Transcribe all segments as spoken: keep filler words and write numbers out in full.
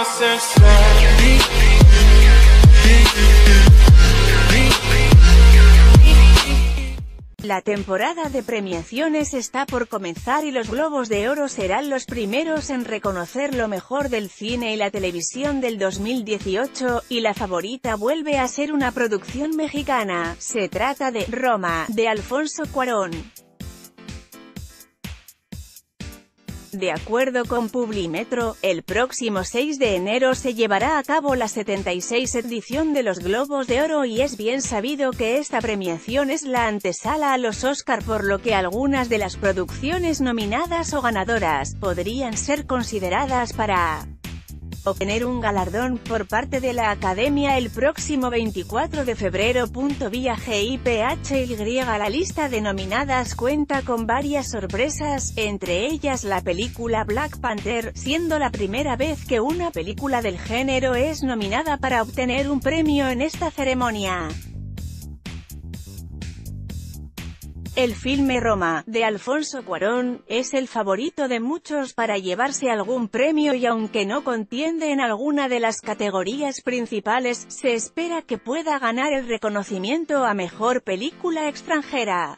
La temporada de premiaciones está por comenzar y los Globos de Oro serán los primeros en reconocer lo mejor del cine y la televisión del dos mil dieciocho, y la favorita vuelve a ser una producción mexicana. Se trata de Roma, de Alfonso Cuarón. De acuerdo con Publimetro, el próximo seis de enero se llevará a cabo la setenta y sexta edición de los Globos de Oro y es bien sabido que esta premiación es la antesala a los Oscar, por lo que algunas de las producciones nominadas o ganadoras podrían ser consideradas para obtener un galardón por parte de la Academia el próximo veinticuatro de febrero. Viaje y P H Y. La lista de nominadas cuenta con varias sorpresas, entre ellas la película Black Panther, siendo la primera vez que una película del género es nominada para obtener un premio en esta ceremonia. El filme Roma, de Alfonso Cuarón, es el favorito de muchos para llevarse algún premio y aunque no contiende en alguna de las categorías principales, se espera que pueda ganar el reconocimiento a Mejor Película Extranjera.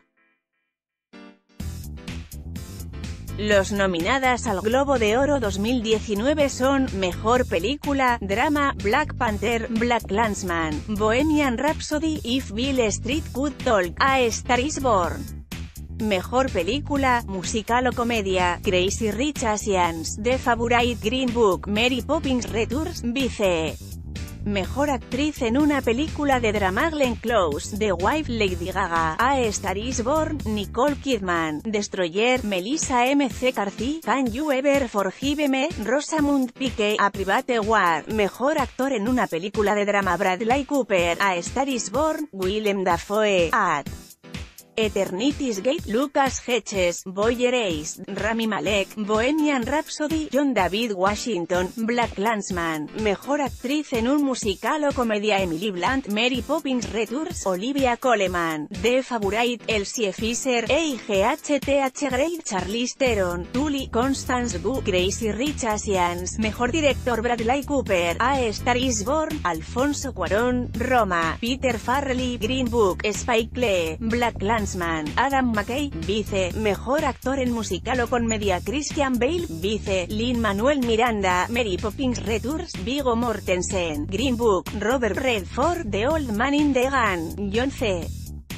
Los nominadas al Globo de Oro dos mil diecinueve son Mejor Película, Drama, Black Panther, BlacKkKlansman, Bohemian Rhapsody, If Beale Street Could Talk, A Star Is Born. Mejor Película, Musical o Comedia, Crazy Rich Asians, The Favourite, Green Book, Mary Poppins Returns, Vice. Mejor Actriz en una película de drama, Glenn Close, The Wife, Lady Gaga, A Star Is Born, Nicole Kidman, Destroyer, Melissa McCarthy, Can You Ever Forgive Me, Rosamund Pike, A Private War. Mejor Actor en una película de drama, Bradley Cooper, A Star Is Born, Willem Dafoe, At Eternity's Gate, Lucas Hedges, Boyer Ace, Rami Malek, Bohemian Rhapsody, John David Washington, BlacKkKlansman. Mejor Actriz en un musical o comedia, Emily Blunt, Mary Poppins Returns, Olivia Colman, The Favourite, Elsie Fisher, E I G H T H Grey, Charlize Theron, Tully, Constance Wu, Crazy Rich Asians. Mejor Director, Bradley Cooper, A Star Is Born, Alfonso Cuarón, Roma, Peter Farrelly, Green Book, Spike Lee, BlacKkKlansman, Adam McKay, Vice. Mejor Actor en musical o comedia, Christian Bale, Vice. Lin-Manuel Miranda, Mary Poppins Returns, Viggo Mortensen, Green Book, Robert Redford, The Old Man in the Gun, John C.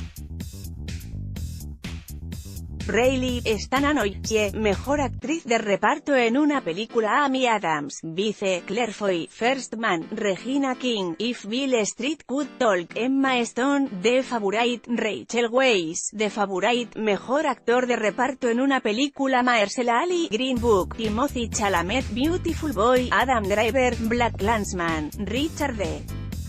Reilly, Stan Anoa'i. Mejor Actriz de Reparto en una película, Amy Adams, Vice. Claire Foy, First Man, Regina King, If Beale Street Could Talk, Emma Stone, The Favourite, Rachel Weisz, The Favourite. Mejor Actor de Reparto en una película, Mahershala Ali, Green Book, Timothée Chalamet, Beautiful Boy, Adam Driver, BlacKkKlansman, Richard D.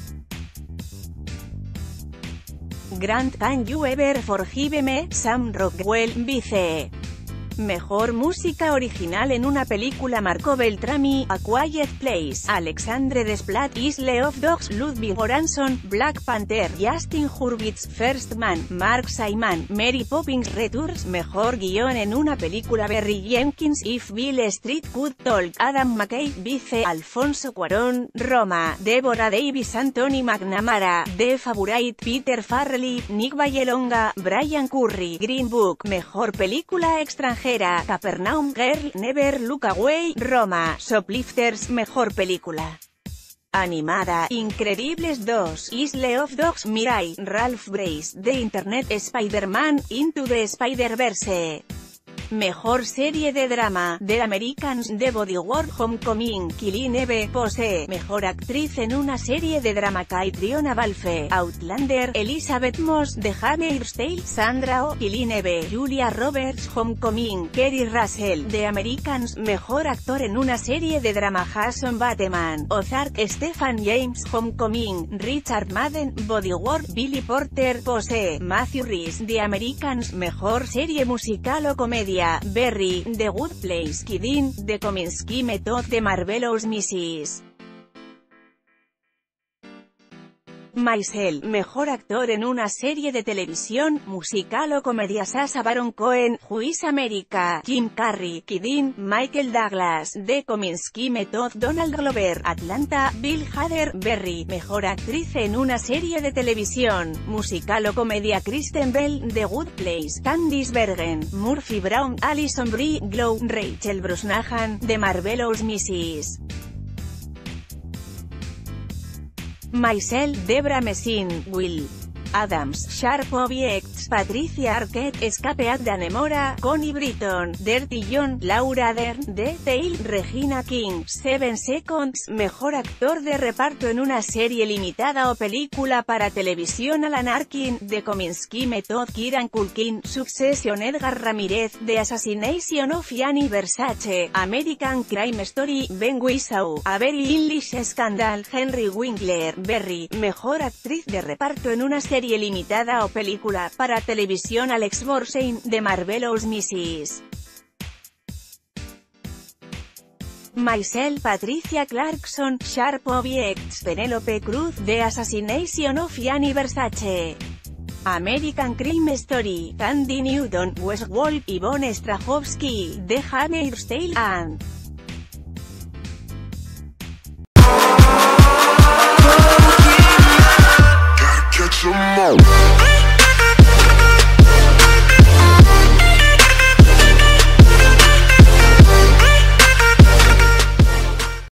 Grant, Can You Ever Forgive Me, Sam Rockwell, Vice. Mejor Música Original en una película, Marco Beltrami, A Quiet Place, Alexandre Desplat, Isle of Dogs, Ludwig Göransson, Black Panther, Justin Hurwitz, First Man, Mark Simon, Mary Poppins Returns. Mejor Guión en una película, Barry Jenkins, If Beale Street Could Talk, Adam McKay, Vice. Alfonso Cuarón, Roma, Deborah Davis, Anthony McNamara, The Favourite, Peter Farrelly, Nick Vallelonga, Brian Curry, Green Book. Mejor Película Extranjera, Capernaum, Girl, Never Look Away, Roma, Shoplifters. Mejor Película Animada, Increíbles dos, Isle of Dogs, Mirai, Ralph Brace, The Internet, Spider-Man, Into the Spider-Verse. Mejor Serie de Drama, The Americans, The Bodyguard, Homecoming, Killing Eve, Pose. Mejor Actriz en una serie de drama, Caitriona Balfe, Outlander, Elizabeth Moss, The Handmaid's Tale, Sandra Oh, Killing Eve, Julia Roberts, Homecoming, Kerry Russell, The Americans. Mejor Actor en una serie de drama, Jason Bateman, Ozark, Stephen James, Homecoming, Richard Madden, Bodyguard, Billy Porter, Pose. Matthew Rhys, The Americans. Mejor Serie Musical o Comedia, Berry, The Good Place, Kidding, The Kominsky Method, The Marvelous Missus Maisel, mejor actor en una serie de televisión, musical o comedia. Sacha Baron Cohen, Juice America, Jim Carrey, Kidin, Michael Douglas, The Kominsky Method, Donald Glover, Atlanta, Bill Hader, Berry, mejor actriz en una serie de televisión, musical o comedia. Kristen Bell, The Good Place, Candice Bergen, Murphy Brown, Alison Brie, Glow, Rachel Brosnahan, The Marvelous missus Maisel, Debra Messing, Will Adams, Sharp Objects, Patricia Arquette, Escape at Danemora, Connie Britton, Dirty John, Laura Dern, The Tale, Regina King, Seven Seconds, mejor actor de reparto en una serie limitada o película para televisión. Alan Arkin, The Kominsky Method, Kieran Culkin, Succession, Edgar Ramírez, The Assassination of Gianni Versace, American Crime Story, Ben Whishaw, A Very English Scandal, Henry Winkler, Berry, mejor actriz de reparto en una serie limitada o película para televisión. Alex Borstein, The Marvelous missus Maisel, Patricia Clarkson, Sharp Objects, Penelope Cruz, The Assassination of Gianni Versace, American Crime Story, Tandy Newton, Westworld, Yvonne Strahovski, The Handmaid's Tale, and